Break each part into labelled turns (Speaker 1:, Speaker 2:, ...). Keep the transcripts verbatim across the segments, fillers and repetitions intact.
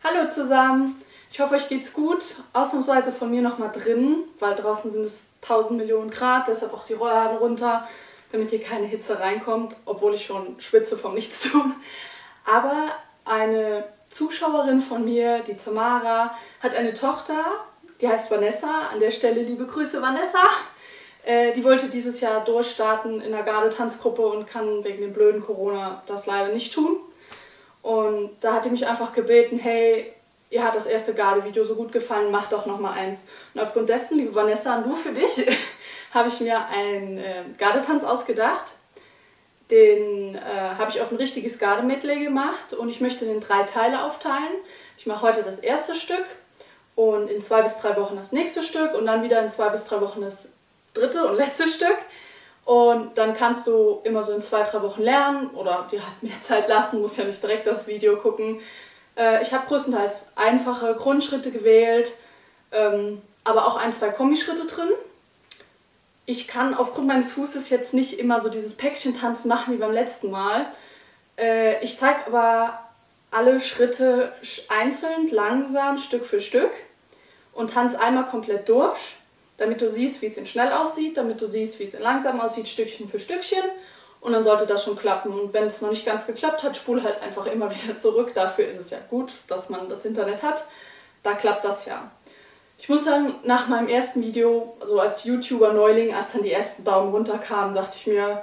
Speaker 1: Hallo zusammen, ich hoffe euch geht's gut. Ausnahmsweise von mir nochmal drin, weil draußen sind es tausend Millionen Grad, deshalb auch die Rollladen runter, damit hier keine Hitze reinkommt, obwohl ich schon schwitze vom Nichtstun. Aber eine Zuschauerin von mir, die Tamara, hat eine Tochter, die heißt Vanessa. An der Stelle liebe Grüße Vanessa. Äh, die wollte dieses Jahr durchstarten in der Gardetanzgruppe und kann wegen dem blöden Corona das leider nicht tun. Und da hat die mich einfach gebeten, hey, ihr hat das erste Gardevideo so gut gefallen, mach doch noch mal eins. Und aufgrund dessen, liebe Vanessa, nur für dich, habe ich mir einen äh, Gardetanz ausgedacht. Den äh, habe ich auf ein richtiges Gardemedley gemacht und ich möchte den in drei Teile aufteilen. Ich mache heute das erste Stück und in zwei bis drei Wochen das nächste Stück und dann wieder in zwei bis drei Wochen das dritte und letzte Stück. Und dann kannst du immer so in zwei, drei Wochen lernen oder dir halt mehr Zeit lassen, musst ja nicht direkt das Video gucken. Äh, ich habe größtenteils einfache Grundschritte gewählt, ähm, aber auch ein, zwei Kombischritte drin. Ich kann aufgrund meines Fußes jetzt nicht immer so dieses Päckchentanzen machen wie beim letzten Mal. Äh, ich zeige aber alle Schritte einzeln, langsam, Stück für Stück und tanze einmal komplett durch, damit du siehst, wie es in schnell aussieht, damit du siehst, wie es in langsam aussieht, Stückchen für Stückchen. Und dann sollte das schon klappen. Und wenn es noch nicht ganz geklappt hat, spul halt einfach immer wieder zurück. Dafür ist es ja gut, dass man das Internet hat. Da klappt das ja. Ich muss sagen, nach meinem ersten Video, also als YouTuber-Neuling, als dann die ersten Daumen runter kamen, dachte ich mir,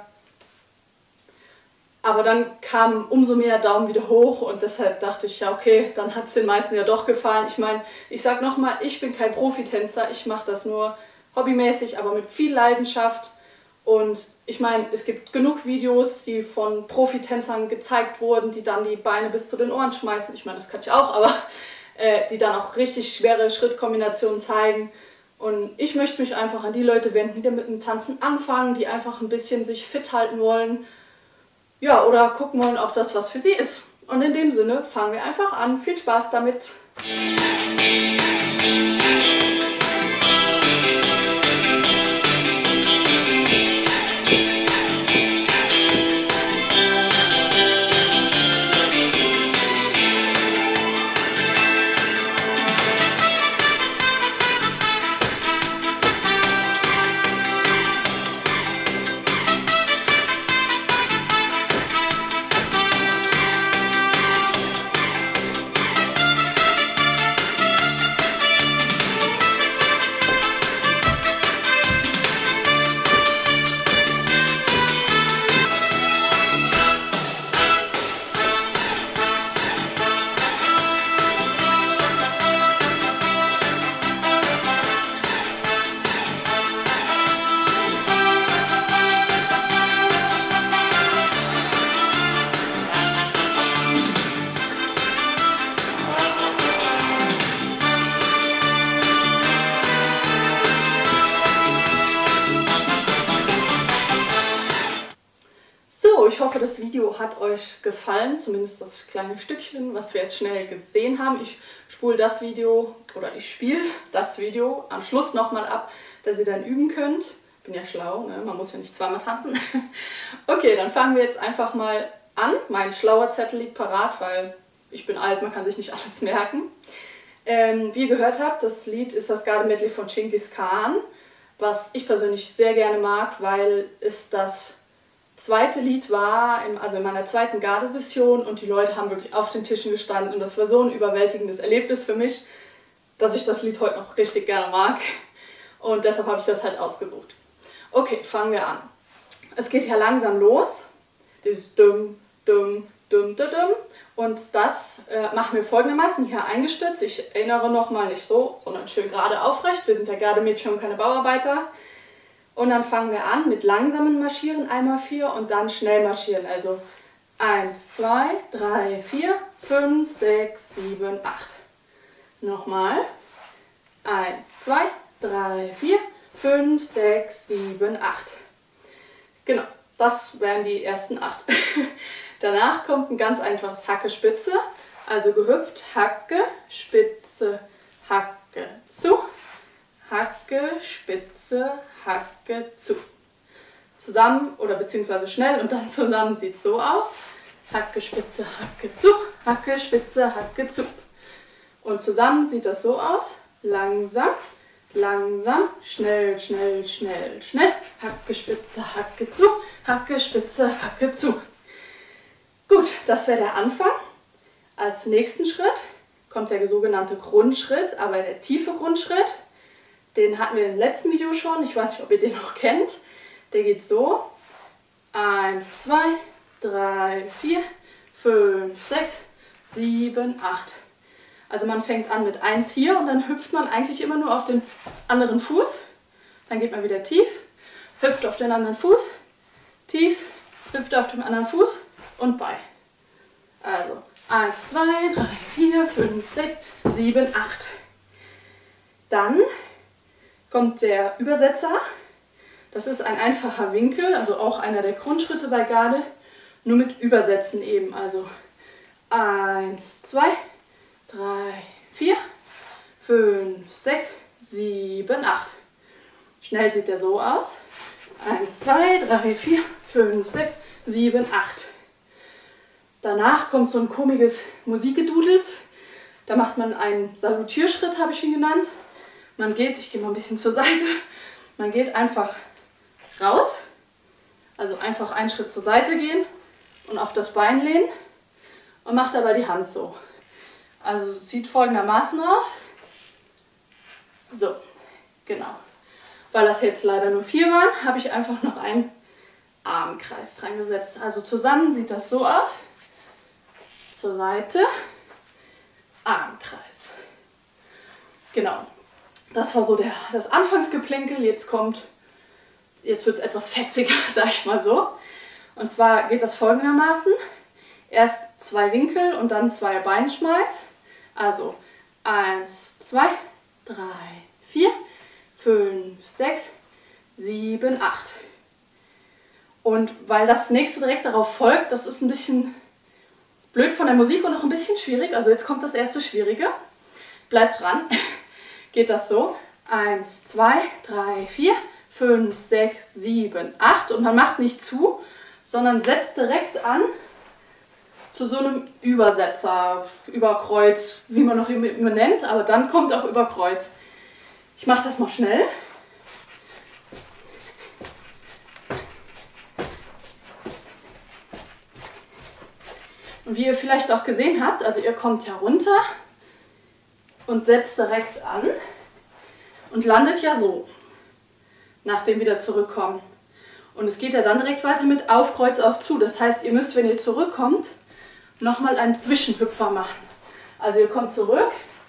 Speaker 1: aber dann kamen umso mehr Daumen wieder hoch und deshalb dachte ich, ja okay, dann hat es den meisten ja doch gefallen. Ich meine, ich sag nochmal, ich bin kein Profitänzer, ich mache das nur hobbymäßig, aber mit viel Leidenschaft. Und ich meine, es gibt genug Videos, die von Profitänzern gezeigt wurden, die dann die Beine bis zu den Ohren schmeißen. Ich meine, das kann ich auch, aber äh, die dann auch richtig schwere Schrittkombinationen zeigen. Und ich möchte mich einfach an die Leute wenden, die mit dem Tanzen anfangen, die einfach ein bisschen sich fit halten wollen. Ja, oder gucken wollen, ob das was für sie ist. Und in dem Sinne fangen wir einfach an. Viel Spaß damit! Ich hoffe, das Video hat euch gefallen, zumindest das kleine Stückchen, was wir jetzt schnell gesehen haben. Ich spule das Video oder ich spiele das Video am Schluss nochmal ab, dass ihr dann üben könnt. Bin ja schlau, ne? Man muss ja nicht zweimal tanzen. Okay, dann fangen wir jetzt einfach mal an. Mein schlauer Zettel liegt parat, weil ich bin alt, man kann sich nicht alles merken. Ähm, wie ihr gehört habt, das Lied ist das Gardemedley von Genghis Khan, was ich persönlich sehr gerne mag, weil es das zweite Lied war, in, also in meiner zweiten Gardesession und die Leute haben wirklich auf den Tischen gestanden und das war so ein überwältigendes Erlebnis für mich, dass ich das Lied heute noch richtig gerne mag und deshalb habe ich das halt ausgesucht. Okay, fangen wir an. Es geht ja langsam los, dieses Dum, Dum, Dum, Dum, Dum und das äh, machen wir folgendermaßen hier eingestützt. Ich erinnere nochmal nicht so, sondern schön gerade aufrecht, wir sind ja Gardemädchen und keine Bauarbeiter. Und dann fangen wir an mit langsamen Marschieren, einmal vier und dann schnell marschieren. Also eins, zwei, drei, vier, fünf, sechs, sieben, acht. Nochmal. eins, zwei, drei, vier, fünf, sechs, sieben, acht. Genau, das wären die ersten acht. Danach kommt ein ganz einfaches Hacke-Spitze. Also gehüpft, Hacke, Spitze, Hacke, zu. Hacke, Spitze, Hacke, zu. Zusammen oder beziehungsweise schnell und dann zusammen sieht es so aus. Hacke, Spitze, Hacke, zu. Hacke, Spitze, Hacke, zu. Und zusammen sieht das so aus. Langsam, langsam, schnell, schnell, schnell, schnell. Hacke, Spitze, Hacke zu, Hacke, Spitze, Hacke zu. Gut, das wäre der Anfang. Als nächsten Schritt kommt der sogenannte Grundschritt, aber der tiefe Grundschritt. Den hatten wir im letzten Video schon. Ich weiß nicht, ob ihr den noch kennt. Der geht so. eins, zwei, drei, vier, fünf, sechs, sieben, acht. Also man fängt an mit eins hier und dann hüpft man eigentlich immer nur auf den anderen Fuß. Dann geht man wieder tief, hüpft auf den anderen Fuß, tief, hüpft auf den anderen Fuß und bei. Also eins, zwei, drei, vier, fünf, sechs, sieben, acht. Dann kommt der Übersetzer. Das ist ein einfacher Winkel, also auch einer der Grundschritte bei Garde, nur mit Übersetzen eben. Also eins, zwei, drei, vier, fünf, sechs, sieben, acht. Schnell sieht der so aus. eins, zwei, drei, vier, fünf, sechs, sieben, acht. Danach kommt so ein komisches Musikgedudels. Da macht man einen Salutierschritt, habe ich ihn genannt. Man geht, ich gehe mal ein bisschen zur Seite, man geht einfach raus, also einfach einen Schritt zur Seite gehen und auf das Bein lehnen und macht dabei die Hand so. Also es sieht folgendermaßen aus. So, genau. Weil das jetzt leider nur vier waren, habe ich einfach noch einen Armkreis dran gesetzt. Also zusammen sieht das so aus. Zur Seite, Armkreis. Genau. Das war so der, das Anfangsgeplänkel. Jetzt kommt, jetzt wird es etwas fetziger, sag ich mal so. Und zwar geht das folgendermaßen. Erst zwei Winkel und dann zwei Beinschmeiß. Also eins, zwei, drei, vier, fünf, sechs, sieben, acht. Und weil das nächste direkt darauf folgt, das ist ein bisschen blöd von der Musik und noch ein bisschen schwierig. Also jetzt kommt das erste Schwierige. Bleibt dran. Geht das so. eins, zwei, drei, vier, fünf, sechs, sieben, acht. Und man macht nicht zu, sondern setzt direkt an zu so einem Übersetzer, Überkreuz, wie man noch immer, immer nennt. Aber dann kommt auch Überkreuz. Ich mache das mal schnell. Und wie ihr vielleicht auch gesehen habt, also ihr kommt herunter und setzt direkt an und landet ja so, nach dem wieder zurückkommen. Und es geht ja dann direkt weiter mit auf, Kreuz, auf, zu. Das heißt, ihr müsst, wenn ihr zurückkommt, nochmal einen Zwischenhüpfer machen. Also ihr kommt zurück.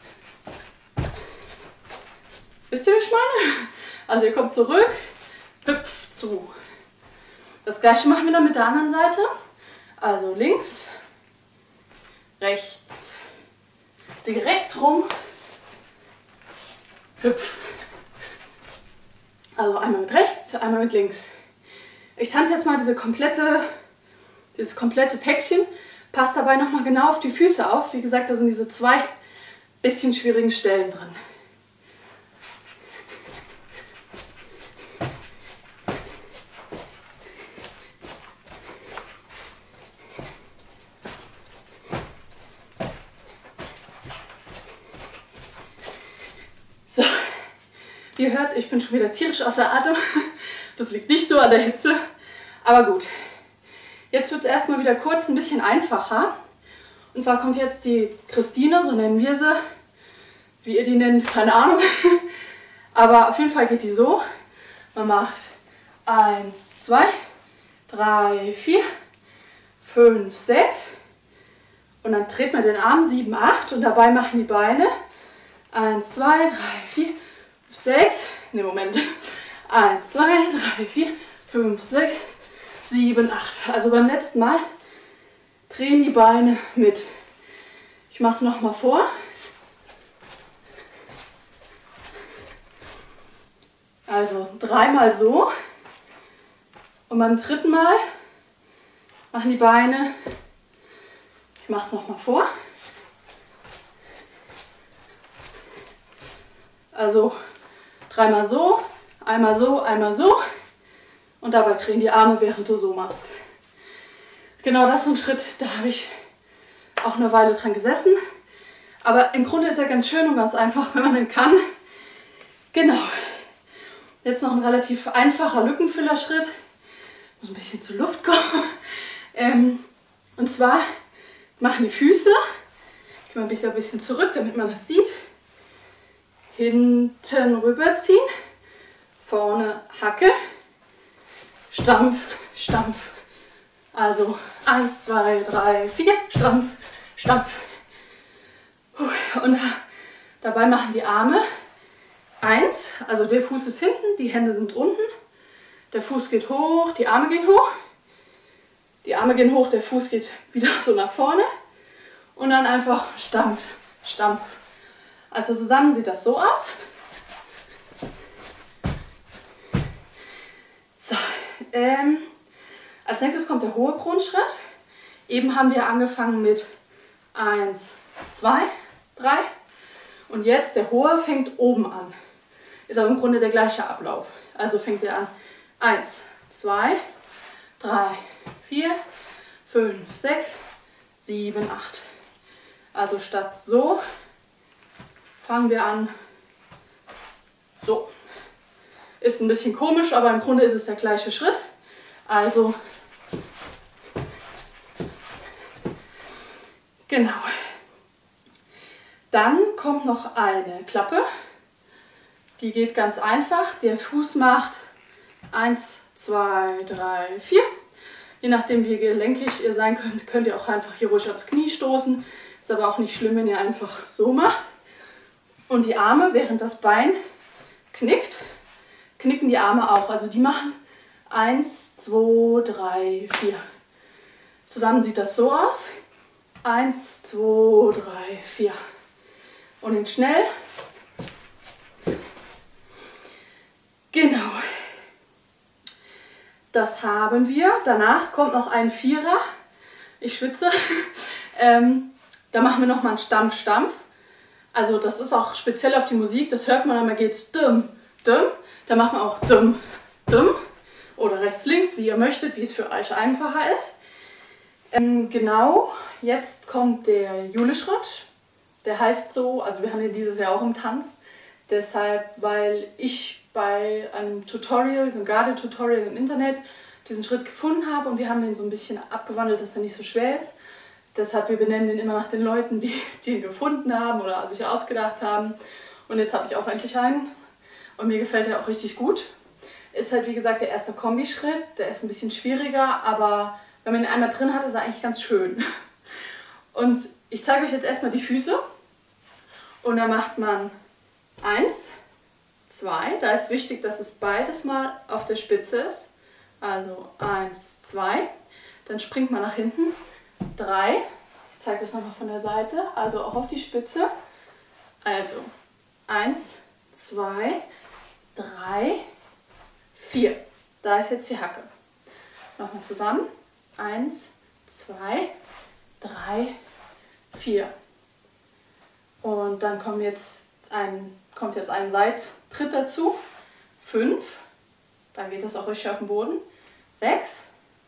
Speaker 1: Wisst ihr, wie ich meine? Also ihr kommt zurück, hüpft zu. Das gleiche machen wir dann mit der anderen Seite. Also links, rechts, direkt rum, hüpf. Also einmal mit rechts, einmal mit links. Ich tanze jetzt mal diese komplette, dieses komplette Päckchen. Passt dabei nochmal genau auf die Füße auf. Wie gesagt, da sind diese zwei bisschen schwierigen Stellen drin. So, wie ihr hört, ich bin schon wieder tierisch außer Atem. Das liegt nicht nur an der Hitze, aber gut. Jetzt wird es erstmal wieder kurz ein bisschen einfacher. Und zwar kommt jetzt die Christine, so nennen wir sie. Wie ihr die nennt, keine Ahnung. Aber auf jeden Fall geht die so. Man macht eins, zwei, drei, vier, fünf, sechs. Und dann dreht man den Arm sieben, acht. Und dabei machen die Beine eins, zwei, drei, vier, fünf, sechs. Ne, Moment. eins, zwei, drei, vier, fünf, sechs, sieben, acht. Also beim letzten Mal drehen die Beine mit. Ich mache es nochmal vor. Also dreimal so. Und beim dritten Mal machen die Beine, ich mache es nochmal vor. Also dreimal so, einmal so, einmal so. Und dabei drehen die Arme, während du so machst. Genau, das ist ein Schritt, da habe ich auch eine Weile dran gesessen. Aber im Grunde ist er ganz schön und ganz einfach, wenn man den kann. Genau. Jetzt noch ein relativ einfacher Lückenfüllerschritt. Muss ein bisschen zur Luft kommen. Ähm, und zwar machen die Füße. Ich mache mich ein bisschen zurück, damit man das sieht. Hinten rüberziehen. Vorne Hacke. Stampf, Stampf. Also eins, zwei, drei, vier. Stampf, Stampf. Und dabei machen die Arme eins, also der Fuß ist hinten, die Hände sind unten, der Fuß geht hoch, die Arme gehen hoch, die Arme gehen hoch, der Fuß geht wieder so nach vorne und dann einfach Stampf, Stampf. Also zusammen sieht das so aus. So, ähm, als nächstes kommt der hohe Kronschritt. Eben haben wir angefangen mit eins, zwei, drei und jetzt der hohe fängt oben an. Ist aber im Grunde der gleiche Ablauf. Also fängt er an eins, zwei, drei, vier, fünf, sechs, sieben, acht. Also statt so fangen wir an so. Ist ein bisschen komisch, aber im Grunde ist es der gleiche Schritt. Also genau. Dann kommt noch eine Klappe. Die geht ganz einfach. Der Fuß macht eins, zwei, drei, vier. Je nachdem wie gelenkig ihr sein könnt, könnt ihr auch einfach hier ruhig aufs Knie stoßen. Ist aber auch nicht schlimm, wenn ihr einfach so macht. Und die Arme, während das Bein knickt, knicken die Arme auch. Also die machen eins, zwei, drei, vier. Zusammen sieht das so aus. eins, zwei, drei, vier. Und in schnell. Genau. Das haben wir. Danach kommt noch ein Vierer. Ich schwitze. ähm, da machen wir nochmal einen Stampf, Stampf. Also das ist auch speziell auf die Musik. Das hört man, einmal geht es dumm, dumm. Da macht man auch dumm, dumm. Oder rechts, links, wie ihr möchtet, wie es für euch einfacher ist. Ähm, genau. Jetzt kommt der Jule-Schritt. Der heißt so, also wir haben den dieses Jahr auch im Tanz. Deshalb, weil ich bei einem Tutorial, so einem Garde-Tutorial im Internet, diesen Schritt gefunden habe und wir haben den so ein bisschen abgewandelt, dass er nicht so schwer ist. Deshalb, wir benennen den immer nach den Leuten, die, die ihn gefunden haben oder sich ausgedacht haben. Und jetzt habe ich auch endlich einen und mir gefällt er auch richtig gut. Ist halt wie gesagt der erste Kombischritt, der ist ein bisschen schwieriger, aber wenn man ihn einmal drin hat, ist er eigentlich ganz schön. Und ich zeige euch jetzt erstmal die Füße. Und da macht man eins, zwei. Da ist wichtig, dass es beides mal auf der Spitze ist. Also eins, zwei. Dann springt man nach hinten. drei. Ich zeige das nochmal von der Seite. Also auch auf die Spitze. Also eins, zwei, drei, vier. Da ist jetzt die Hacke. Nochmal zusammen. eins, zwei, drei, vier. Und dann kommt jetzt ein, kommt jetzt ein Seittritt dazu. fünf. Dann geht das auch richtig auf den Boden. sechs,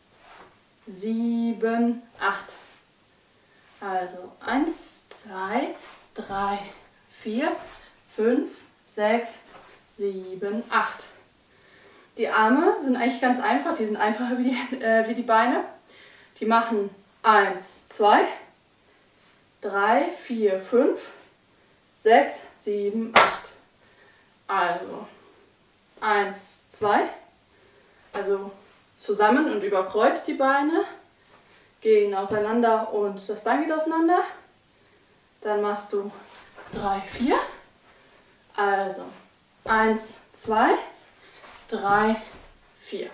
Speaker 1: sieben, acht. Also eins, zwei, drei, vier, fünf, sechs, sieben, acht. Die Arme sind eigentlich ganz einfach. Die sind einfacher wie die, äh, wie die Beine. Die machen eins, zwei, drei, vier, fünf, sechs, sieben, acht. Also eins, zwei, also zusammen und überkreuzt die Beine, gehen auseinander und das Bein geht auseinander. Dann machst du drei, vier, also eins, zwei, drei, vier.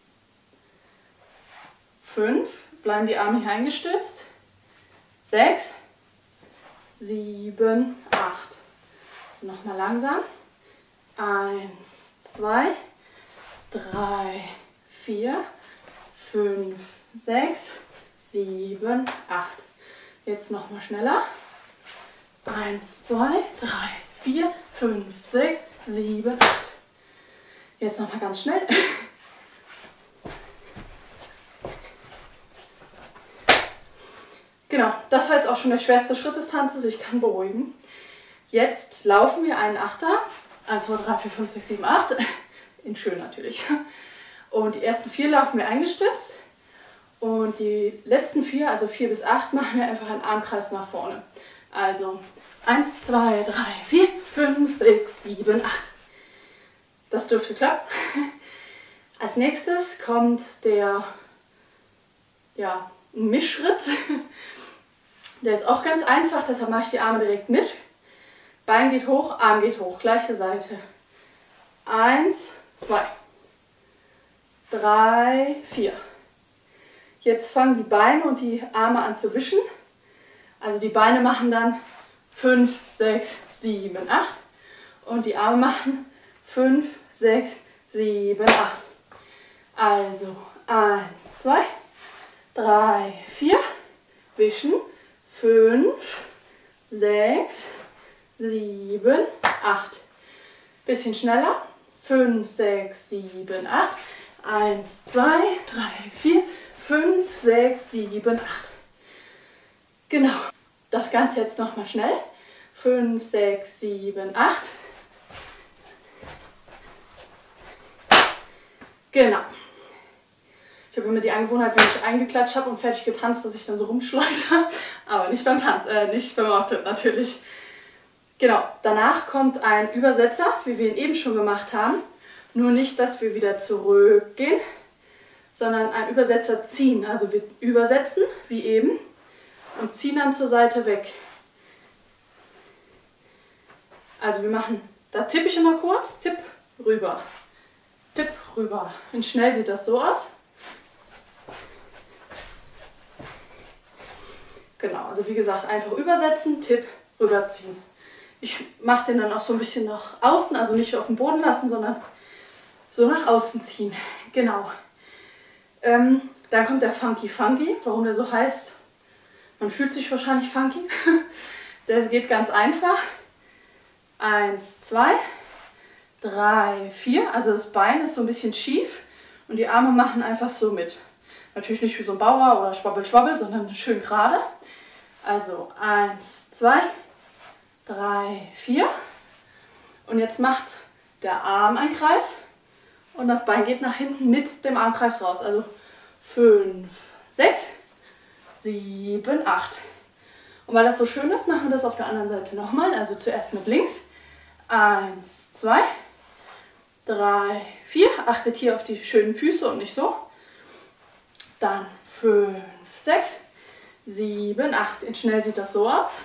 Speaker 1: fünf, bleiben die Arme hier eingestützt. sechs, sieben, acht. Also nochmal langsam. eins, zwei, drei, vier, fünf, sechs, sieben, acht. Jetzt nochmal schneller. eins, zwei, drei, vier, fünf, sechs, sieben, acht. Jetzt nochmal ganz schnell. Genau, das war jetzt auch schon der schwerste Schritt des Tanzes. Ich kann beruhigen. Jetzt laufen wir einen Achter. eins, zwei, drei, vier, fünf, sechs, sieben, acht. In schön natürlich. Und die ersten vier laufen wir eingestützt. Und die letzten vier, also vier bis acht, machen wir einfach einen Armkreis nach vorne. Also eins, zwei, drei, vier, fünf, sechs, sieben, acht. Das dürfte klappen. Als nächstes kommt der ja, Mischschritt. Der ist auch ganz einfach, deshalb mache ich die Arme direkt mit. Bein geht hoch, Arm geht hoch, gleiche Seite. Eins, zwei, drei, vier. Jetzt fangen die Beine und die Arme an zu wischen. Also die Beine machen dann fünf, sechs, sieben, acht. Und die Arme machen fünf, sechs, sieben, acht. Also eins, zwei, drei, vier. Wischen. fünf, sechs, sieben, acht. Bisschen schneller. fünf, sechs, sieben, acht. eins, zwei, drei, vier, fünf, sechs, sieben, acht. Genau. Das Ganze jetzt nochmal schnell. fünf, sechs, sieben, acht. Genau. Ich habe immer die Angewohnheit, wenn ich eingeklatscht habe und fertig getanzt, dass ich dann so rumschleudere. Aber nicht beim Tanz, äh, nicht beim Auftritt natürlich. Genau, danach kommt ein Übersetzer, wie wir ihn eben schon gemacht haben. Nur nicht, dass wir wieder zurückgehen, sondern ein Übersetzer ziehen. Also wir übersetzen, wie eben, und ziehen dann zur Seite weg. Also wir machen, da tippe ich immer kurz, tipp, rüber, tipp, rüber. In schnell sieht das so aus. Genau, also wie gesagt, einfach übersetzen, Tipp, rüberziehen. Ich mache den dann auch so ein bisschen nach außen, also nicht auf den Boden lassen, sondern so nach außen ziehen. Genau. Ähm, dann kommt der Funky Funky, warum der so heißt. Man fühlt sich wahrscheinlich funky. Der geht ganz einfach. Eins, zwei, drei, vier. Also das Bein ist so ein bisschen schief und die Arme machen einfach so mit. Natürlich nicht wie so ein Bauer oder Schwabbel, Schwabbel, sondern schön gerade. Also eins, zwei, drei, vier. Und jetzt macht der Arm einen Kreis und das Bein geht nach hinten mit dem Armkreis raus. Also fünf, sechs, sieben, acht. Und weil das so schön ist, machen wir das auf der anderen Seite nochmal. Also zuerst mit links. eins, zwei, drei, vier. Achtet hier auf die schönen Füße und nicht so. Dann fünf, sechs, sieben, acht. In schnell sieht das so aus.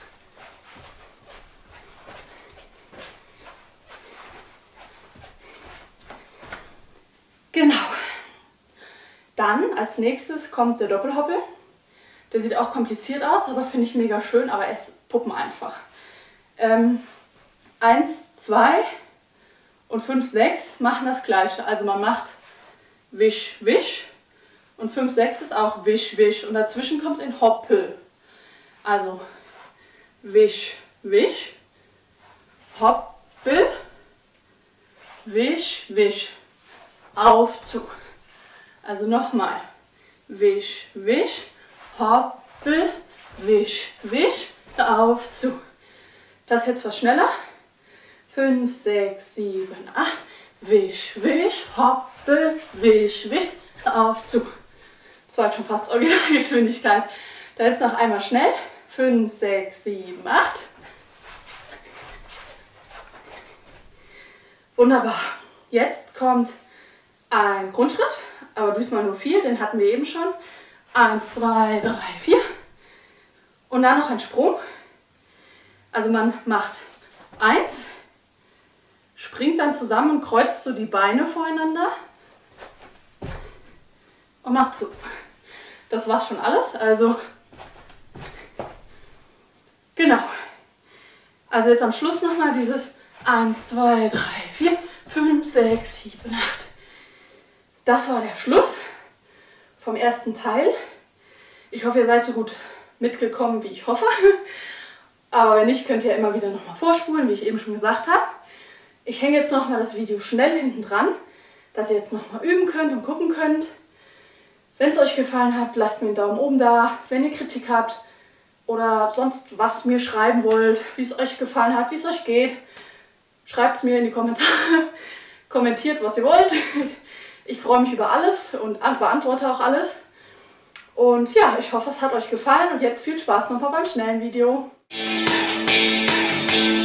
Speaker 1: Genau. Dann als nächstes kommt der Doppelhoppel. Der sieht auch kompliziert aus, aber finde ich mega schön, aber er ist puppeneinfach. Ähm, eins, zwei und fünf, sechs machen das gleiche. Also man macht Wisch, Wisch. Und fünf, sechs ist auch Wisch, Wisch. Und dazwischen kommt ein Hoppel. Also Wisch, Wisch, Hoppel, Wisch, Wisch, auf, zu. Also nochmal. Wisch, Wisch, Hoppel, Wisch, Wisch, auf, zu. Das jetzt was schneller. fünf, sechs, sieben, acht. Wisch, Wisch, Hoppel, Wisch, Wisch, auf, zu. Das war jetzt schon fast Originalgeschwindigkeit. Dann jetzt noch einmal schnell. fünf, sechs, sieben, acht. Wunderbar. Jetzt kommt ein Grundschritt, aber diesmal nur vier, den hatten wir eben schon. eins, zwei, drei, vier. Und dann noch ein Sprung. Also man macht eins, springt dann zusammen und kreuzt so die Beine voreinander und macht so. Das war's schon alles. Also genau. Also jetzt am Schluss nochmal dieses eins, zwei, drei, vier, fünf, sechs, sieben, acht. Das war der Schluss vom ersten Teil. Ich hoffe, ihr seid so gut mitgekommen, wie ich hoffe. Aber wenn nicht, könnt ihr immer wieder nochmal vorspulen, wie ich eben schon gesagt habe. Ich hänge jetzt nochmal das Video schnell hinten dran, dass ihr jetzt nochmal üben könnt und gucken könnt. Wenn es euch gefallen hat, lasst mir einen Daumen oben da. Wenn ihr Kritik habt oder sonst was mir schreiben wollt, wie es euch gefallen hat, wie es euch geht, schreibt es mir in die Kommentare. Kommentiert, was ihr wollt. Ich freue mich über alles und beantworte auch alles. Und ja, ich hoffe, es hat euch gefallen und jetzt viel Spaß nochmal beim schnellen Video.